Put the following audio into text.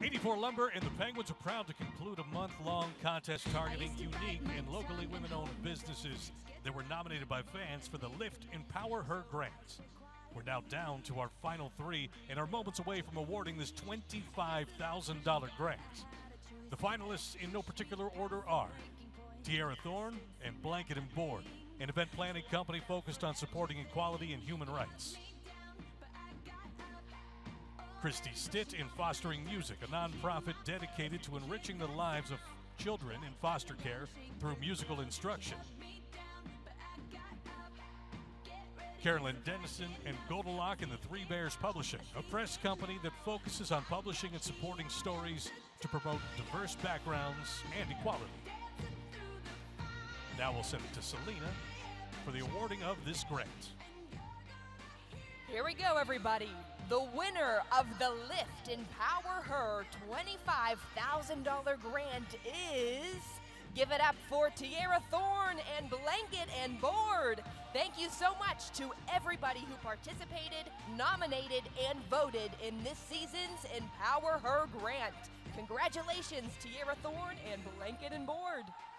84 Lumber and the Penguins are proud to conclude a month-long contest targeting unique and locally women-owned businesses that were nominated by fans for the Lift EmpowerHer Grant. We're now down to our final three and are moments away from awarding this $25,000 grant. The finalists in no particular order are Tierra Thorn and Blanket and Board, an event planning company focused on supporting equality and human rights. Christy Stitt in Fostering Music, a nonprofit dedicated to enriching the lives of children in foster care through musical instruction. Carolyn Dennison and Goldalock in the Three Bears Publishing, a press company that focuses on publishing and supporting stories to promote diverse backgrounds and equality. Now we'll send it to Selena for the awarding of this grant. Here we go, everybody. The winner of the Lift EmpowerHer $25,000 grant is... Give it up for Tierra Thorn and Blanket and Board. Thank you so much to everybody who participated, nominated, and voted in this season's EmpowerHer Grant. Congratulations, Tierra Thorn and Blanket and Board.